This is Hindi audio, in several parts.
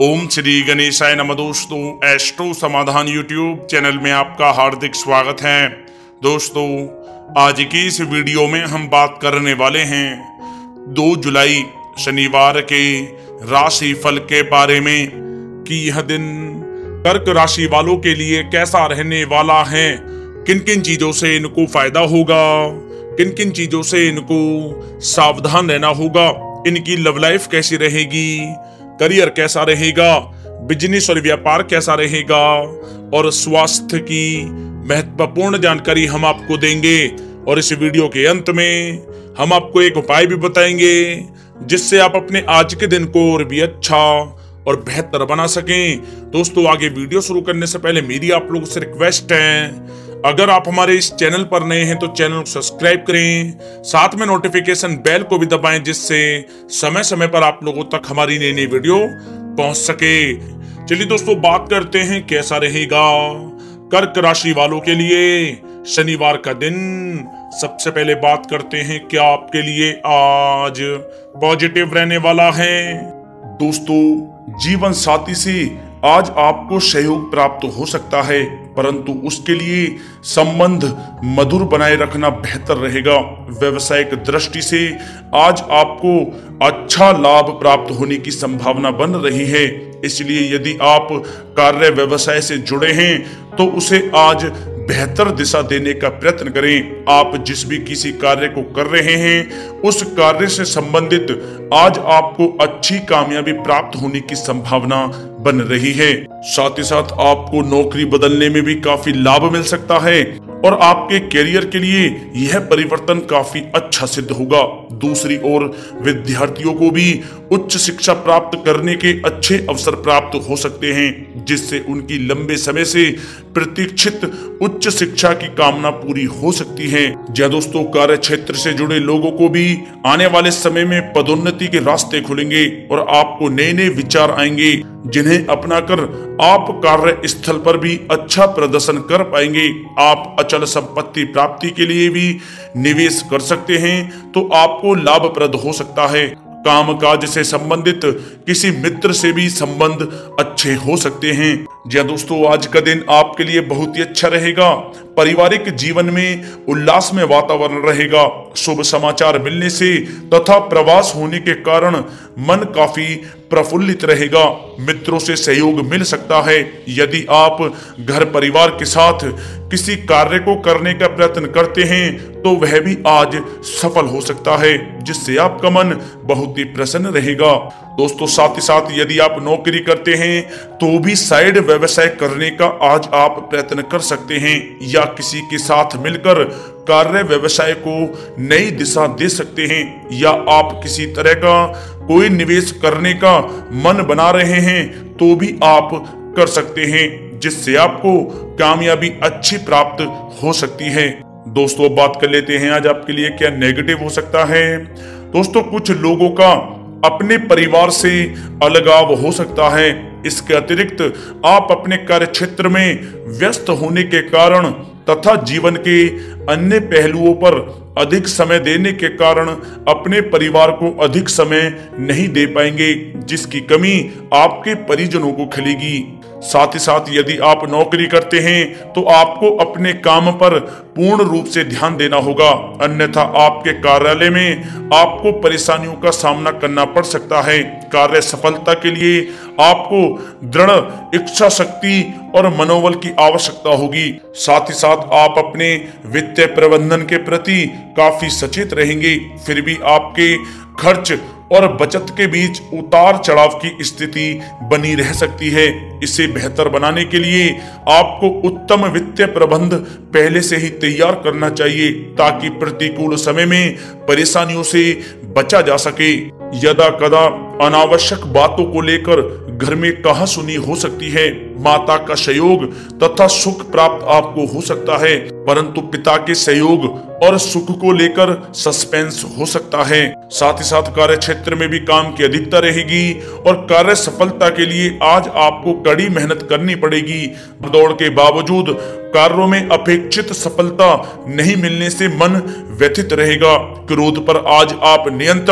ओम श्री गणेशाय नमः। दोस्तों, एस्ट्रो समाधान यूट्यूब चैनल में आपका हार्दिक स्वागत है। दोस्तों, आज की इस वीडियो में हम बात करने वाले हैं 2 जुलाई शनिवार के राशि फल के बारे में कि यह दिन कर्क राशि वालों के लिए कैसा रहने वाला है, किन किन चीजों से इनको फायदा होगा, किन किन चीजों से इनको सावधान रहना होगा, इनकी लव लाइफ कैसी रहेगी, करियर कैसा रहेगा, बिजनेस और व्यापार कैसा रहेगा और स्वास्थ्य की महत्वपूर्ण जानकारी हम आपको देंगे। और इस वीडियो के अंत में हम आपको एक उपाय भी बताएंगे जिससे आप अपने आज के दिन को और भी अच्छा और बेहतर बना सकें। दोस्तों, आगे वीडियो शुरू करने से पहले मेरी आप लोगों से रिक्वेस्ट है, अगर आप हमारे इस चैनल पर नए हैं तो चैनल को सब्सक्राइब करें, साथ में नोटिफिकेशन बेल को भी दबाएं जिससे समय समय पर आप लोगों तक हमारी नई नई वीडियो पहुंच सके। चलिए दोस्तों, बात करते हैं कैसा रहेगा कर्क राशि वालों के लिए शनिवार का दिन। सबसे पहले बात करते हैं क्या आपके लिए आज पॉजिटिव रहने वाला है। दोस्तों, जीवन साथी से आज आपको सहयोग प्राप्त हो सकता है, परंतु उसके लिए संबंध मधुर बनाए रखना बेहतर रहेगा। व्यवसायिक दृष्टि से आज आपको अच्छा लाभ प्राप्त होने की संभावना बन रही है, इसलिए यदि आप कार्य व्यवसाय से जुड़े हैं तो उसे आज बेहतर दिशा देने का प्रयत्न करें। आप जिस भी किसी कार्य को कर रहे हैं उस कार्य से संबंधित आज आपको अच्छी कामयाबी प्राप्त होने की संभावना बन रही है। साथ ही साथ आपको नौकरी बदलने में भी काफी लाभ मिल सकता है और आपके करियर के लिए यह परिवर्तन काफी अच्छा सिद्ध होगा। दूसरी ओर विद्यार्थियों को भी उच्च शिक्षा प्राप्त करने के अच्छे अवसर प्राप्त हो सकते हैं, जिससे उनकी लंबे समय से प्रतीक्षित उच्च शिक्षा की कामना पूरी हो सकती है। जी दोस्तों, कार्य क्षेत्र से जुड़े लोगों को भी आने वाले समय में पदोन्नति के रास्ते खुलेंगे और आपको नए नए विचार आएंगे जिन्हें अपनाकर आप कार्य स्थल पर भी अच्छा प्रदर्शन कर पाएंगे। आप अचल संपत्ति प्राप्ति के लिए भी निवेश कर सकते हैं तो आपको लाभप्रद हो सकता है। कामकाज से संबंधित किसी मित्र से भी संबंध अच्छे हो सकते हैं। जी दोस्तों, आज का दिन आपके लिए बहुत ही अच्छा रहेगा। पारिवारिक जीवन में उल्लास में वातावरण रहेगा। शुभ समाचार मिलने से तथा प्रवास होने के कारण मन काफी प्रफुल्लित रहेगा। मित्रों से सहयोग मिल सकता है। यदि आप घर परिवार के साथ किसी कार्य को करने का प्रयत्न करते हैं तो वह भी आज सफल हो सकता है, जिससे आपका मन बहुत ही प्रसन्न रहेगा। दोस्तों, साथ ही साथ यदि आप नौकरी करते हैं तो भी साइड व्यवसाय करने का आज आप प्रयत्न कर सकते हैं या किसी के साथ मिलकर कार्य व्यवसाय को नई दिशा दे सकते हैं, या आप किसी तरह का कोई निवेश करने का मन बना रहे हैं तो भी आप कर सकते हैं, जिससे आपको कामयाबी अच्छी प्राप्त हो सकती है। दोस्तों, अब बात कर लेते हैं आज आपके लिए क्या नेगेटिव हो सकता है। दोस्तों, कुछ लोगों का अपने परिवार से अलगाव हो सकता है। इसके अतिरिक्त आप अपने कार्य क्षेत्र में व्यस्त होने के कारण तथा जीवन के अन्य पहलुओं पर अधिक समय देने के कारण अपने परिवार को अधिक समय नहीं दे पाएंगे, जिसकी कमी आपके परिजनों को खलेगी। साथ ही साथ यदि आप नौकरी करते हैं तो आपको अपने काम पर पूर्ण रूप से ध्यान देना होगा, अन्यथा आपके कार्यालय में आपको परेशानियों का सामना करना पड़ सकता है। कार्य सफलता के लिए आपको दृढ़ इच्छा शक्ति और मनोबल की आवश्यकता होगी। साथ ही साथ आप अपने वित्तीय प्रबंधन के प्रति काफी सचेत रहेंगे, फिर भी आपके खर्च और बचत के बीच उतार चढ़ाव की स्थिति बनी रह सकती है। इसे बेहतर बनाने के लिए आपको उत्तम वित्तीय प्रबंध पहले से ही तैयार करना चाहिए ताकि प्रतिकूल समय में परेशानियों से बचा जा सके। यदा कदा अनावश्यक बातों को लेकर घर में कहासुनी हो सकती है। माता का सहयोग तथा सुख प्राप्त आपको हो सकता है, परंतु पिता के सहयोग और सुख को लेकर सस्पेंस हो सकता है। साथ ही साथ कार्य क्षेत्र में भी काम की अधिकता रहेगी और कार्य सफलता के लिए आज आपको कड़ी मेहनत करनी पड़ेगी। दौड़ के बावजूद कार्यों में अपेक्षित सफलता नहीं मिलने से मन व्यथित रहेगा। क्रोध पर आज आप नियंत्रण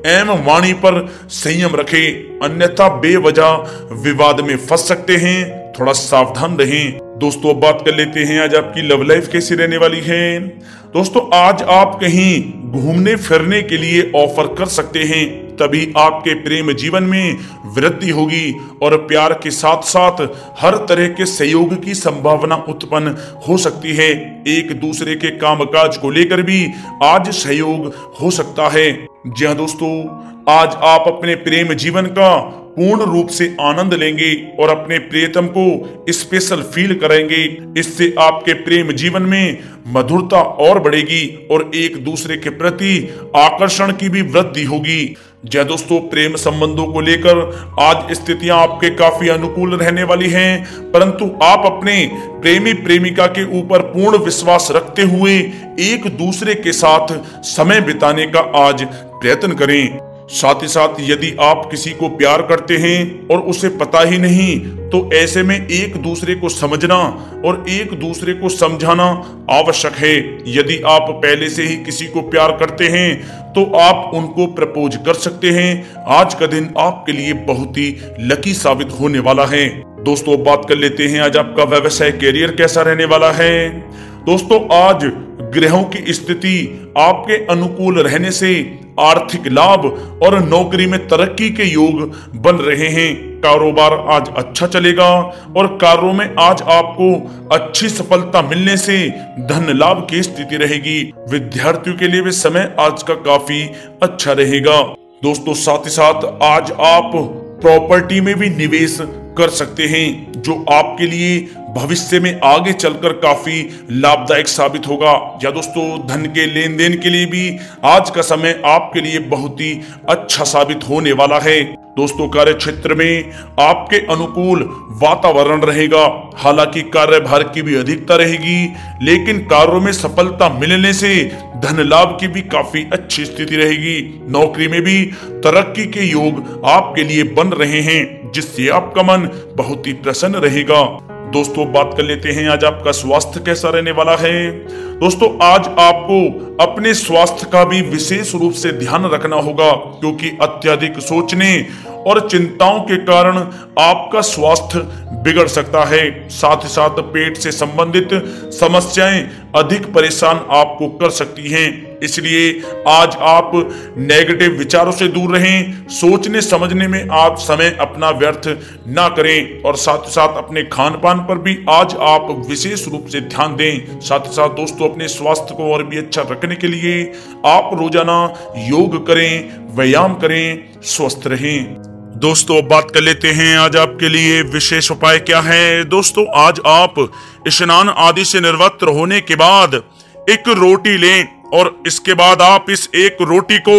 एवं वाणी पर संयम रखें, अन्यथा बेवजह विवाद में फंस सकते हैं। थोड़ा सावधान रहें। दोस्तों अब बात कर लेते हैं आज आपकी लव लाइफ कैसी रहने वाली है। दोस्तों आज आप कहीं घूमने फिरने के लिए ऑफर कर सकते हैं, तभी आपके प्रेम जीवन में वृद्धि होगी और प्यार के साथ साथ हर तरह के सहयोग की संभावना उत्पन्न हो सकती है। एक दूसरे के कामकाज को लेकर भी आज सहयोग हो सकता है। जी हाँ दोस्तों, आज आप अपने प्रेम जीवन का पूर्ण रूप से आनंद लेंगे और अपने प्रियतम को स्पेशल फील करेंगे। इससे आपके प्रेम जीवन में मधुरता और बढ़ेगी और एक दूसरे के प्रति आकर्षण की भी वृद्धि होगी। जय दोस्तों, प्रेम संबंधों को लेकर आज स्थितियां आपके काफी अनुकूल रहने वाली हैं, परंतु आप अपने प्रेमी प्रेमिका के ऊपर पूर्ण विश्वास रखते हुए एक दूसरे के साथ समय बिताने का आज प्रयत्न करें। साथ ही साथ यदि आप किसी को प्यार करते हैं और उसे पता ही नहीं, तो ऐसे में एक दूसरे को समझना और एक दूसरे को समझाना आवश्यक है। यदि आप पहले से ही किसी को प्यार करते हैं तो आप उनको प्रपोज कर सकते हैं। आज का दिन आपके लिए बहुत ही लकी साबित होने वाला है। दोस्तों बात कर लेते हैं आज आपका व्यवसाय कैरियर कैसा रहने वाला है। दोस्तों आज ग्रहों की स्थिति आपके अनुकूल रहने से आर्थिक लाभ और नौकरी में तरक्की के योग बन रहे हैं। कारोबार आज अच्छा चलेगा और कार्यों में आज आपको अच्छी सफलता मिलने से धन लाभ की स्थिति रहेगी। विद्यार्थियों के लिए भी समय आज का काफी अच्छा रहेगा। दोस्तों साथ ही साथ आज आप प्रॉपर्टी में भी निवेश कर सकते हैं, जो आपके लिए भविष्य में आगे चलकर काफी लाभदायक साबित होगा। या दोस्तों धन के लेन देन के लिए भी आज का समय आपके लिए बहुत ही अच्छा साबित होने वाला है। दोस्तों कार्य क्षेत्र में आपके अनुकूल वातावरण रहेगा। हालांकि कार्यभार की भी अधिकता रहेगी, लेकिन कार्यों में सफलता मिलने से धन लाभ की भी काफी अच्छी स्थिति रहेगी। नौकरी में भी तरक्की के योग आपके लिए बन रहे हैं, जिससे आपका मन बहुत ही प्रसन्न रहेगा। दोस्तों बात कर लेते हैं आज आपका स्वास्थ्य कैसा रहने वाला है। दोस्तों आज आपको अपने स्वास्थ्य का भी विशेष रूप से ध्यान रखना होगा, क्योंकि अत्यधिक सोचने और चिंताओं के कारण आपका स्वास्थ्य बिगड़ सकता है। साथ ही साथ पेट से संबंधित समस्याएं अधिक परेशान आपको कर सकती हैं। इसलिए आज आप नेगेटिव विचारों से दूर रहें। सोचने समझने में आप समय अपना व्यर्थ ना करें और साथ ही साथ अपने खान पान पर भी आज आप विशेष रूप से ध्यान दें। साथ ही साथ दोस्तों अपने स्वास्थ्य को और भी अच्छा रखने के लिए आप रोजाना योग करें, व्यायाम करें, स्वस्थ रहें। दोस्तों बात कर लेते हैं आज आपके लिए विशेष उपाय क्या है। दोस्तों आज आप स्नान आदि से निर्वस्त्र होने के बाद एक रोटी लें और इसके बाद आप इस एक रोटी को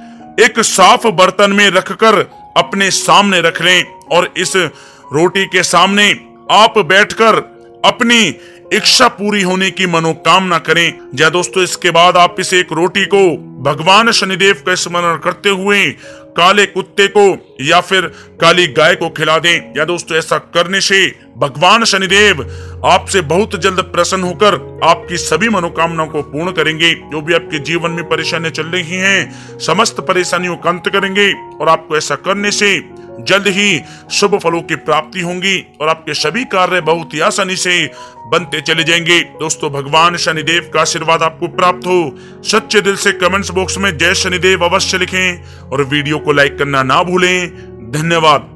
एक साफ बर्तन में रखकर अपने सामने रख लें और इस रोटी के सामने आप बैठकर अपनी इच्छा पूरी होने की मनोकामना करें। या दोस्तों इसके बाद आप इस एक रोटी को भगवान शनिदेव का स्मरण करते हुए काले कुत्ते को या फिर काली गाय को खिला दें। या दोस्तों ऐसा करने से भगवान शनिदेव आपसे बहुत जल्द प्रसन्न होकर आपकी सभी मनोकामनाओं को पूर्ण करेंगे। जो भी आपके जीवन में परेशानियां चल रही हैं, समस्त परेशानियों का अंत करेंगे और आपको ऐसा करने से जल्द ही शुभ फलों की प्राप्ति होंगी और आपके सभी कार्य बहुत ही आसानी से बनते चले जाएंगे। दोस्तों भगवान शनिदेव का आशीर्वाद आपको प्राप्त हो। सच्चे दिल से कमेंट्स बॉक्स में जय शनिदेव अवश्य लिखें और वीडियो को लाइक करना ना भूलें। धन्यवाद।